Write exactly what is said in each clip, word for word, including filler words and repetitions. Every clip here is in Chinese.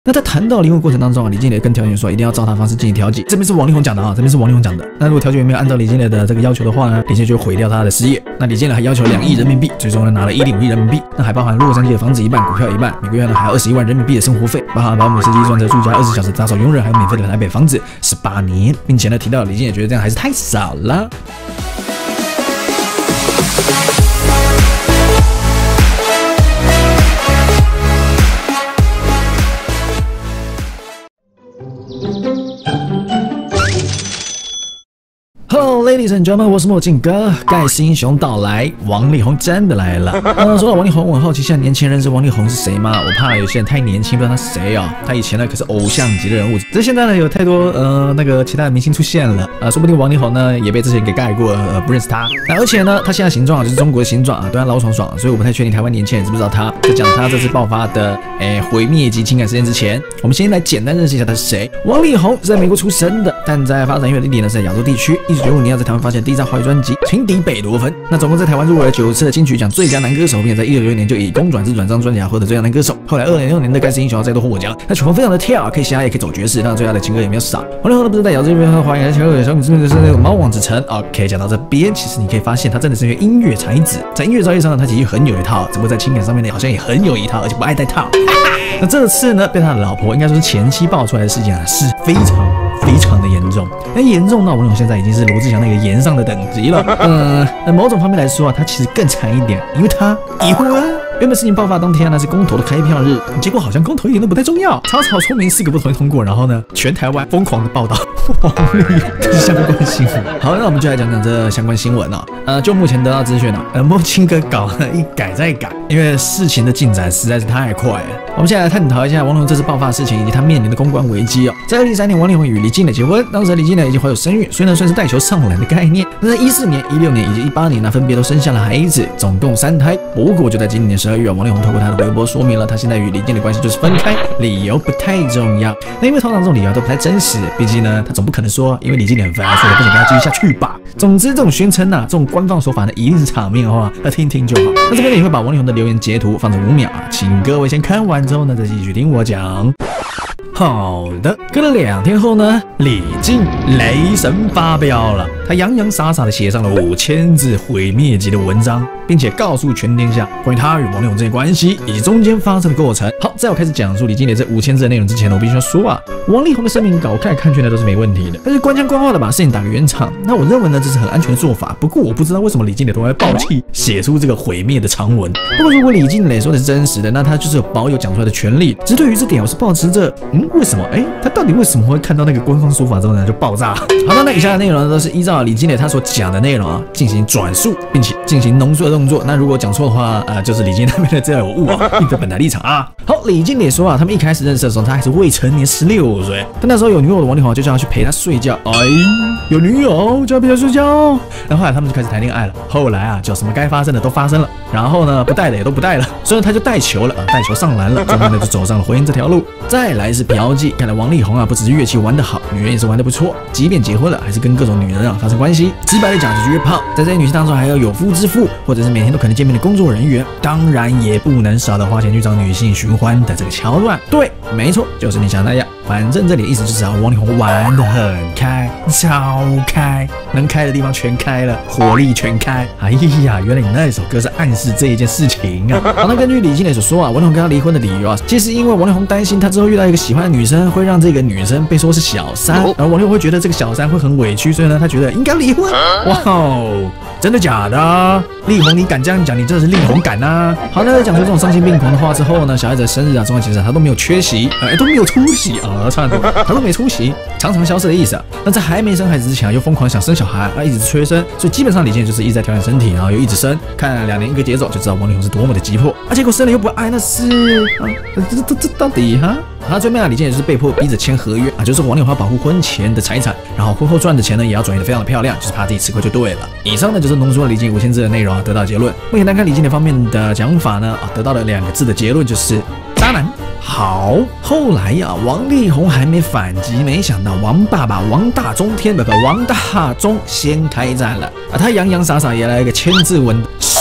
那在谈到离婚过程当中啊，李金磊跟调解员说一定要照他方式进行调解，这边是王力宏讲的啊，这边是王力宏讲的。那如果调解员没有按照李金磊的这个要求的话呢，李金磊就会毁掉他的事业。那李金磊还要求两亿人民币，最终呢拿了一点五亿人民币，那还包含洛杉矶的房子一半，股票一半，每个月呢还有二十一万人民币的生活费，包含保姆、司机、专车、住家、二十四小时打扫佣人，还有免费的台北房子十八年，并且呢提到李金磊觉得这样还是太少了。Hello, ladies and gentlemen， 我是墨镜哥。盖世英雄到来，王力宏真的来了。呃，说到王力宏，我很好奇，现在年轻人认识王力宏是谁吗？我怕有些人太年轻，不知道他是谁哦。他以前呢可是偶像级的人物，只是现在呢有太多呃那个其他的明星出现了，呃，说不定王力宏呢也被这些人给盖过，呃，不认识他。那而且呢，他现在形状啊就是中国的形状啊，对他老爽爽，所以我不太确定台湾年轻人知不知道他。在讲他这次爆发的诶毁灭及情感事件之前，我们先来简单认识一下他是谁。王力宏是在美国出生的，但在发展越地点呢是在亚洲地区。一九九五年在台湾发现第一张华语专辑《情敌贝多芬》，那总共在台湾入围了九次的金曲奖最佳男歌手，并且在一九九六年就以公转之转张专辑获得最佳男歌手。后来二零零六年的《盖世英雄》再度获奖，那曲风非常的跳，可以嘻哈也可以走爵士，当然最佳的情歌也没有少。王力宏呢不是在亚洲这边和华语的小小米之类的是那个猫王之城。OK， 讲到这边，其实你可以发现他真的是一个音乐才子，在音乐造诣上呢他其实很有一套，只不过在情感上面呢好像也很有一套，而且不爱戴套。那这次呢被他的老婆应该说是前妻爆出来的事情啊，是非常非常的严重，那严重到王力宏现在已经是罗志祥那个严上的等级了。嗯，那某种方面来说啊，他其实更惨一点，因为他已婚。原本事情爆发当天呢是公投的开票日，结果好像公投一点都不太重要，草草聪明四个不同意通过，然后呢全台湾疯狂的报道王力宏这是相关新闻。好，那我们就来讲讲这相关新闻啊。呃，就目前得到资讯啊，呃，墨镜哥搞了一改再改，因为事情的进展实在是太快了。我们现在来探讨一下王力宏这次爆发的事情以及他面临的公关危机哦。在二零一三年，王力宏与李金磊结婚，当时李金磊已经怀有身孕，所以呢算是带球上篮的概念。那在一四年、一六年以及一八年呢，分别都生下了孩子，总共三胎。不过就在今年十二月，王力宏透过他的微博说明了他现在与李金磊关系就是分开，理由不太重要。那因为通常这种理由都不太真实，毕竟呢他总不可能说因为李金磊很烦，所以不想跟他继续下去吧。总之这种宣称啊，这种官方说法呢一定是场面的话，那听听就好。那这边呢也会把王力宏的留言截图放成五秒啊，请各位先看完之后呢再继续听我讲。好的，隔了两天后呢，李金雷神发飙了，他洋洋洒洒的写上了五千字毁灭级的文章，并且告诉全天下关于他与王力宏这些关系以及中间发生的过程。好，在我开始讲述李金磊这五千字的内容之前呢，我必须要说啊，王力宏的声明稿看来看去呢都是没问题的，但是官腔官话的把事情打个圆场，那我认为呢这是很安全的做法。不过我不知道为什么李金磊都会爆气写出这个毁灭的长文。不过如果李金磊说的是真实的，那他就是有保有讲出来的权利。只是对于这点，我是抱持着嗯。为什么？哎，他到底为什么会看到那个官方说法之后呢就爆炸？好的，那以下的内容呢都是依照李金磊他所讲的内容啊进行转述，并且进行浓缩的动作。那如果讲错的话，呃，就是李金磊那边的资料有误啊，并非本台立场啊。好，李金磊说啊，他们一开始认识的时候，他还是未成年，十六岁。但那时候有女友的王力宏就叫他去陪他睡觉。哎，有女友就要陪他睡觉。然后后来他们就开始谈恋爱了。后来啊，就什么该发生的都发生了。然后呢，不带的也都不带了。所以他就带球了，呃，带球上篮了。最后呢，就走上了婚姻这条路。再来是嫖妓，看来王力宏啊不只是乐器玩得好，女人也是玩得不错。即便结婚了，还是跟各种女人啊发生关系。直白的讲就是约炮。在这些女性当中，还有有夫之妇，或者是每天都可能见面的工作人员。当然也不能少的花钱去找女性寻欢的这个桥段。对，没错，就是你想那样。反正这里的意思就是啊，王力宏玩得很开，超开，能开的地方全开了，火力全开。哎呀，原来你那首歌是暗示这一件事情啊。好，那根据李金磊所说啊，王力宏跟他离婚的理由啊，其实因为王力宏担心他之后遇到一个喜欢的女生，会让这个女生被说是小三，然后王力宏会觉得这个小三会很委屈，所以呢，他觉得应该离婚。哇哦，真的假的？力宏，你敢这样讲，你真的是力宏敢啊！好，那在讲出这种丧心病狂的话之后呢，小孩子的生日啊、重要节日他都没有缺席，哎，都没有出席啊，差很多，他都没出席，常常消失的意思啊。那在还没生孩子之前啊，又疯狂想生小孩，啊，一直催生，所以基本上李金磊就是一直在调养身体，然后又一直生，看两年一个节奏，就知道王力宏是多么的急迫。啊，结果生了又不爱，那是啊，这这这到底哈？他最后面啊，李金磊就是被迫逼着签合约啊，就是王力宏要保护婚前的财产，然后婚后赚的钱呢也要转移的非常的漂亮，就是怕自己吃亏就对了。以上呢就是浓缩了李金磊五千字的内容啊，得到结论。目前单看李金磊方面的讲法呢啊，得到了两个字的结论，就是渣男。好，后来呀、啊，王力宏还没反击，没想到王爸爸王大中天不不王大中先开战了啊！他洋洋洒洒也来一个千字文，唰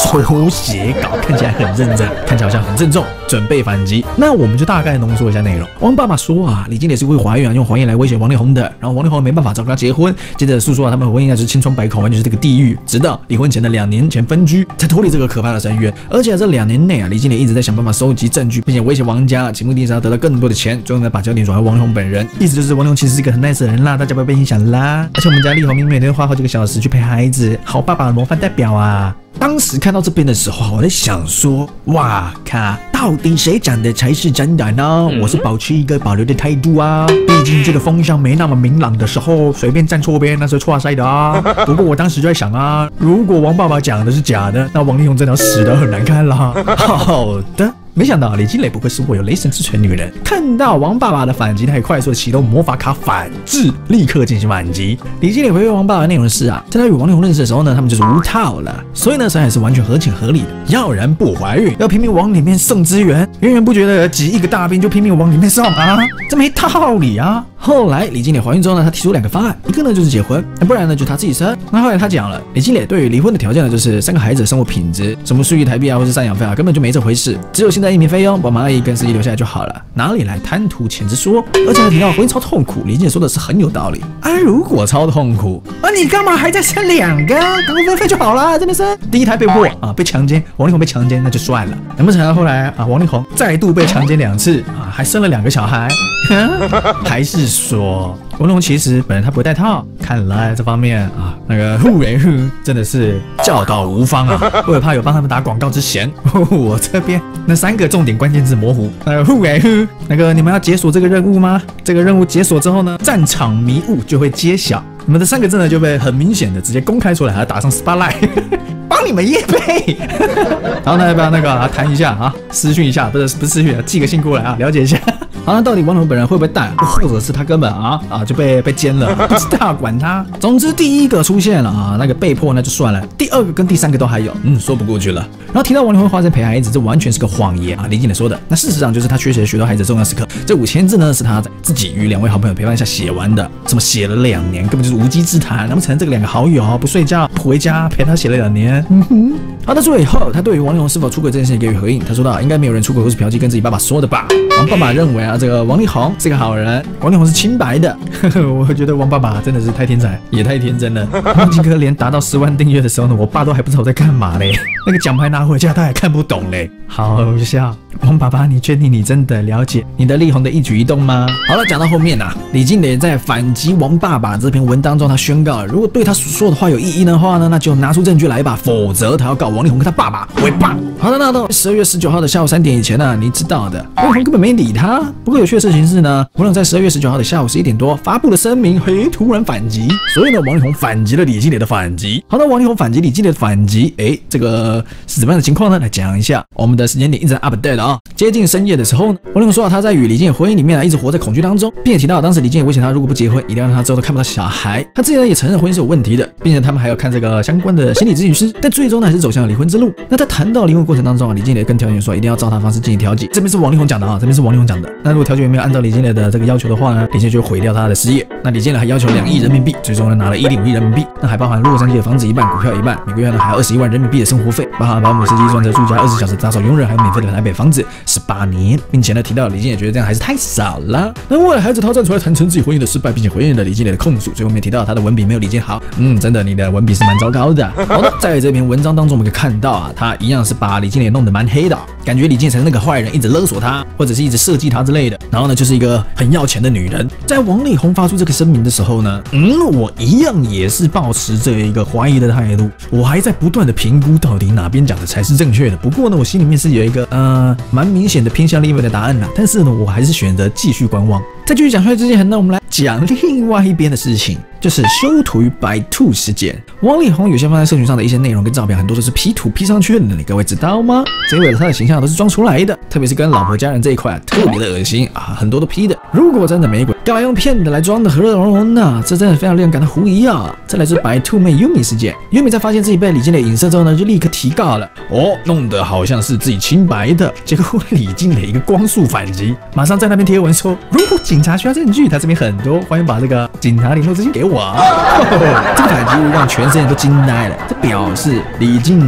手写稿，看起来很认真，看起来好像很郑重，准备反击。那我们就大概浓缩一下内容。王爸爸说啊，李经理是会怀孕啊，用谎言来威胁王力宏的，然后王力宏没办法找跟他结婚，接着诉说啊，他们婚姻啊就是千疮百孔，完全是这个地狱。直到离婚前的两年前分居，才脱离这个可怕的深渊。而且、啊、这两年内啊，李经理一直在想办法收集证据，并且威胁王家，其目的是要得到更多的钱，最后呢把焦点转回王力宏本人。意思就是王力宏其实是一个很 nice 的人啦，大家不要被影响啦。而且我们家力宏明明每天花好几个小时去陪孩子，好爸爸的模范代表啊。当时看到这边的时候，我在想说，哇靠，到底谁讲的才是真的呢？我是保持一个保留的态度啊，毕竟这个风向没那么明朗的时候，随便站错边那是错赛的啊。不过我当时就在想啊，如果王爸爸讲的是假的，那王力宏真的要死得很难看啦。好的。没想到李金磊不愧是握有雷神之锤的女人，看到王爸爸的反击，她也快速的启动魔法卡反制，立刻进行反击。李金磊回馈王爸爸的内容是啊，在他与王力宏认识的时候呢，他们就是无套了，所以呢，这还是完全合情合理的。要人不怀孕，要拼命往里面送资源，远远不觉得挤一个大兵就拼命往里面送啊，这没道理啊。后来李金磊怀孕之后呢，他提出两个方案，一个呢就是结婚，不然呢就他自己生。那后来他讲了，李金磊对于离婚的条件呢，就是三个孩子的生活品质，什么数亿台币啊，或是赡养费啊，根本就没这回事，只有现在移民费用，把马阿姨跟司机留下来就好了，哪里来贪图钱之说？而且还提到婚姻超痛苦，李金磊说的是很有道理啊。如果超痛苦，啊你干嘛还在生两个？赶快分费就好了，真的生。第一胎被迫啊被强奸，王力宏被强奸那就算了，难不成后来啊王力宏再度被强奸两次啊，还生了两个小孩？还是说王力宏其实本人他不会戴套？看来这方面啊，那个护人真的是教导无方啊。为了怕有帮他们打广告之嫌，我这边那三个重点关键字模糊。那个护人，那个你们要解锁这个任务吗？这个任务解锁之后呢，战场迷雾就会揭晓。你们的三个字呢就被很明显的直接公开出来，还要打上 spotlight。帮你们业配，然后呢，要不要那个啊谈一下啊，私讯一下，不是不是私讯，寄个信过来啊，了解一下。好，那到底王力宏本人会不会带，或者是他根本啊啊就被被奸了，不知道，管他。总之第一个出现了啊，那个被迫那就算了，第二个跟第三个都还有，嗯，说不过去了。然后提到王力宏花钱陪孩子，这完全是个谎言啊，李经磊说的。那事实上就是他缺席了许多孩子的重要时刻。这五千字呢是他在自己与两位好朋友陪伴下写完的，怎么写了两年，根本就是无稽之谈。难不成这个两个好友不睡觉不回家陪他写了两年？嗯哼。好，那最后他对于王力宏是否出轨这件事给予回应，他说到应该没有人出轨或是嫖妓跟自己爸爸说的吧。王爸爸认为啊，这个王力宏是个好人，王力宏是清白的。我觉得王爸爸真的是太天才，也太天真了。忘记哥连达到十万订阅的时候呢，我爸都还不知道我在干嘛嘞，那个奖牌拿回家他还看不懂嘞，好笑。王爸爸，你确定你真的了解你的力宏的一举一动吗？好了，讲到后面啊，李经磊在反击王爸爸这篇文当中，他宣告了，如果对他所说的话有异议的话呢，那就拿出证据来吧，否则他要告王力宏跟他爸爸诽谤。好的，那到十二月十九号的下午三点以前呢，你知道的，王力宏根本没理他。不过有趣的事情是呢，王力宏在十二月十九号的下午十一点多发布了声明，嘿，突然反击，所以呢，王力宏反击了李经磊的反击。好的，王力宏反击李经磊的反击，哎，这个是怎么样的情况呢？来讲一下，我们的时间点一直在 update 啊。接近深夜的时候呢，王力宏说他在与李经磊婚姻里面啊，一直活在恐惧当中，并且提到当时李经磊威胁他，如果不结婚，一定要让他之后都看不到小孩。他自己呢也承认婚姻是有问题的，并且他们还要看这个相关的心理咨询师，但最终呢还是走向了离婚之路。那在谈到离婚过程当中啊，李经磊跟调解员说一定要照他的方式进行调解，这边是王力宏讲的啊，这边是王力宏讲的。那如果调解员没有按照李经磊的这个要求的话呢，李经磊就会毁掉他的事业。那李经磊还要求两亿人民币，最终呢拿了一点五亿人民币，那还包含洛杉矶的房子一半，股票一半，每个月呢还有二十一万人民币的生活费，包含保姆、司机、专车、住家、二十小时打扫佣人，还有免费的台北房子十八年，并且呢提到李经磊觉得这样还是太少了。那为了孩子，他站出来坦诚自己婚姻的失败，并且回应了李经磊的控诉。最后面提到他的文笔没有李经好，嗯，真的你的文笔是蛮糟糕的。好的，在这篇文章当中我们可以看到啊，他一样是把李经磊弄得蛮黑的，感觉李经磊才是那个坏人，一直勒索他，或者是一直设计他之类的。然后呢，就是一个很要钱的女人。在王力宏发出这个声明的时候呢，嗯，我一样也是抱持着一个怀疑的态度，我还在不断的评估到底哪边讲的才是正确的。不过呢，我心里面是有一个呃蛮明显的偏向另外的答案啦，但是呢，我还是选择继续观望。在继续讲出来之前呢，我们来讲另外一边的事情，就是修图与白兔事件。王力宏有些放在社群上的一些内容跟照片，很多都是 P 图 P 上去的，你各位知道吗？这一位他的形象都是装出来的，特别是跟老婆家人这一块、啊、特别的恶心啊，很多都 P 的。如果真的没鬼，干嘛用骗的来装的和乐融融呢？这真的非常令人感到狐疑啊！再来是白兔妹 Yumi 事件 ，Yumi 在发现自己被李经磊影射之后呢，就立刻提告了，哦，弄得好像是自己清白的，结果李经磊一个光速反击，马上在那边贴文说，如果警察需要证据，他这边很多，欢迎把这个警察联络资讯给我。这个反击让全世界都惊呆了，这表示李经磊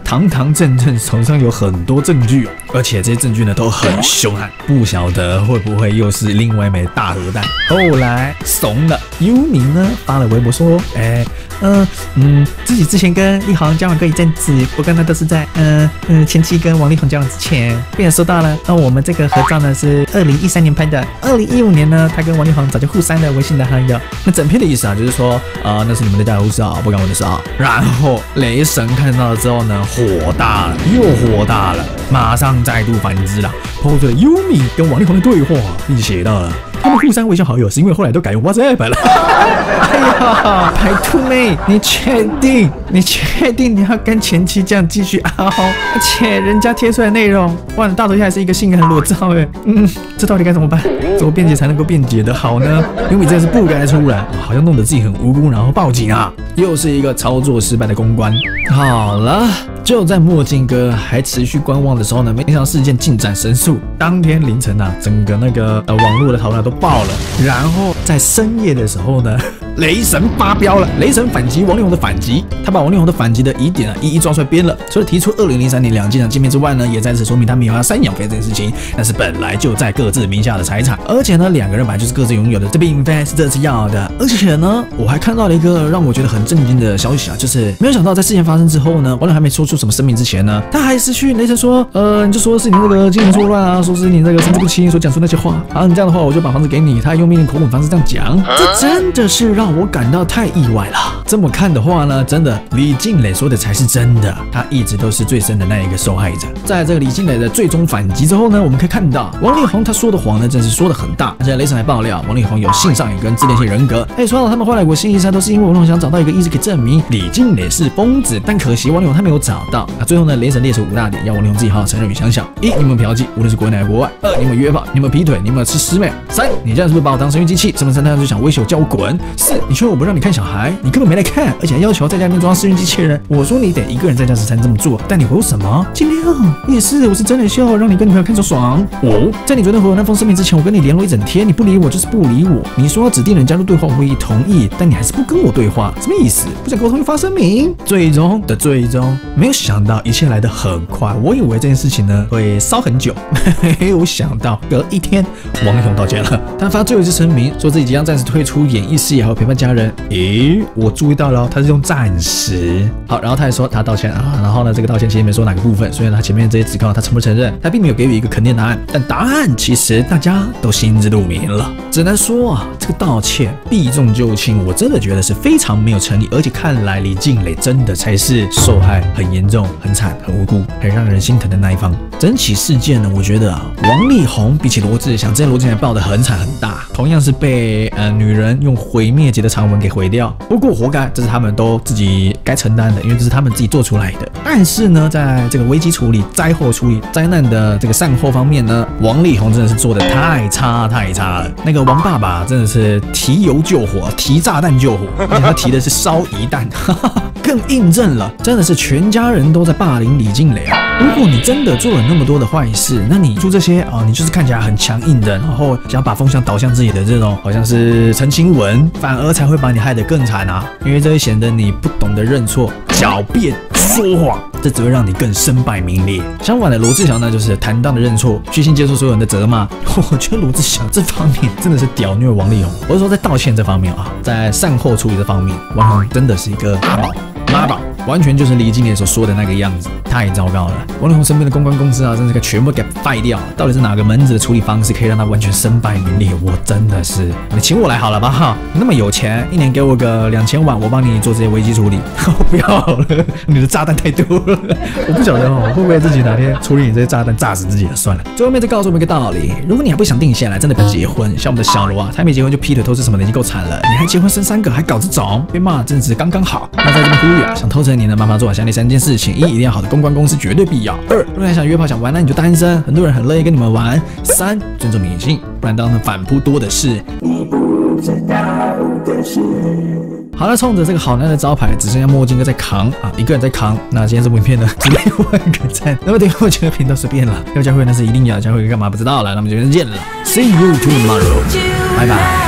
堂堂正正，手上有很多证据哦，而且这些证据呢都很凶悍，不晓得会不会又是另外一枚大核弹。后来怂了，优米呢发了微博说，哎，嗯、呃、嗯，自己之前跟力宏交往过一阵子，不过呢都是在嗯嗯、呃、前期跟王力宏交往之前，被人收到了。那我们这个合照呢是二零一三年拍的，二零一五年呢他跟王力宏早就互删了微信的好友。那整篇的意思啊就是说，啊、呃、那是你们的家务事啊，不干我的事啊。然后雷神看到了之后呢，火大了，又火大了，马上再度反击了，抛出了优米跟王力宏的对话，并且写到了。他们互删微信好友是因为后来都改用 WhatsApp 了。哎呀，白兔妹，你确定？你确定你要跟前妻这样继续熬？而且人家贴出来的内容，哇，大头贴还是一个性感的裸照哎。嗯，这到底该怎么办？怎么辩解才能够辩解的好呢？优米真的是不该出来，好像弄得自己很无辜，然后报警啊，又是一个操作失败的公关。好了。就在墨镜哥还持续观望的时候呢，没想到事件进展神速。当天凌晨啊，整个那个呃网络的讨论都爆了。然后在深夜的时候呢，雷神发飙了，雷神反击王力宏的反击，他把王力宏的反击的疑点啊一一抓出来编了。除了提出二零零三年两舰场见面之外呢，也再次说明他没有要赡养费这件事情，但是本来就在各自名下的财产，而且呢两个人本来就是各自拥有的，这并非是这次要的。而且呢，我还看到了一个让我觉得很震惊的消息啊，就是没有想到在事件发生之后呢，王力宏还没说出什么声明之前呢，他还是去雷神说，呃，你就说是你这个经营错乱啊，说是你这个神志不清所讲出那些话啊，你这样的话我就把房子给你。他用命令口吻方式这样讲，这真的是让我感到太意外了。这么看的话呢，真的李静蕾说的才是真的，他一直都是最深的那一个受害者。在这个李静蕾的最终反击之后呢，我们可以看到王力宏他说的谎呢，真是说的很大。而且雷神还爆料，王力宏有性上瘾跟自恋性人格。他也说到他们后来我新一山都是因为王力宏想找到一个意思可以证明李静蕾是疯子，但可惜王力宏他没有找到。那最后呢，雷神列出五大点，要王力宏自己好好承认与想想：一，你们嫖妓，无论是国内还是国外；二，你们约炮，你们劈腿，你们吃师妹；三，你这样是不是把我当生育机器？身份证他就想威胁我叫我滚；四，你劝我不让你看小孩，你根本没来看，而且还要求在家里面装生育机器人。我说你得一个人在家时才能这么做，但你回我什么？尽量也是，我是真的笑，让你跟女朋友看着爽。五，在你昨天回我那封声明之前，我跟你联络一整天，你不理我就是不理我。你说要指定人加入对话，我会同意，但你还是不跟我对话，什么意思？不想沟通就发声明。最终的最终，没有想到一切来得很快，我以为这件事情呢会烧很久，没有想到隔一天，王力宏道歉了，他发最后一次声明，说自己即将暂时退出演艺事业，还有陪伴家人。诶，我注意到了，他是用暂时。好，然后他还说他道歉啊，然后呢，这个道歉其实没说哪个部分，所以呢，他前面这些指控他承不承认，他并没有给予一个肯定答案，但答案其实大家都心知肚明了。只能说啊，这个道歉避重就轻，我真的觉得是非常没有诚意，而且看来李静蕾真的才是受害很严重、很惨、很无辜、很让人心疼的那一方。整起事件呢，我觉得啊，王力宏比起罗志祥，之前罗志祥爆得很惨很大，同样是被呃女人用毁灭级的长文给毁掉。不过活该，这是他们都自己该承担的，因为这是他们自己做出来的。但是呢，在这个危机处理、灾后处理、灾难的这个善后方面呢，王力宏真的是做得太差太差了。那个王爸爸真的是提油救火，提炸弹救火，而且他提的是烧夷弹，更印证了真的是全家人都在霸凌李静蕾啊。如果你真的做了那么多的坏事，那你做这些啊、哦，你就是看起来很强硬的，然后想把风向导向自己的这种好像是澄清文，反而才会把你害得更惨啊！因为这会显得你不懂得认错、狡辩、说谎，这只会让你更身败名裂。相反的，罗志祥呢，就是坦荡的认错，虚心接受所有人的责骂。我觉得罗志祥这方面真的是屌虐王力宏。我是说，在道歉这方面啊，在善后处理这方面，王力宏真的是一个妈宝。妈宝，完全就是李静蕾所说的那个样子，太糟糕了。王力宏身边的公关公司啊，真是给全部给废掉。到底是哪个门子的处理方式可以让他完全身败名裂？我真的是，你请我来好了吧哈！你那么有钱，一年给我个两千万，我帮你做这些危机处理。我不要了，你的炸弹太多了，我不晓得哦，会不会自己哪天处理你这些炸弹炸死自己了？算了。最后面再告诉我们一个道理：如果你还不想定下来，真的不要结婚。像我们的小罗啊，他没结婚就劈腿偷吃什么的，已经够惨了，你还结婚生三个，还搞这种，被骂真是刚刚好。那在这边呼吁，想偷吃你的麻烦做好下列三件事情：一，一定要好的公关公司绝对必要；二，如果你想约炮想玩，那你就单身，很多人很乐意跟你们玩；三，尊重女性，不然当成反扑多的是。你不知道的事。好了，冲着这个好男的招牌，只剩下墨镜哥在扛啊，一个人在扛。那今天这部影片呢，只有万个赞。那么订阅我这个频道随便了，要加会那是一定要加会，干嘛不知道了。那么就见了 ，See you tomorrow， 拜拜。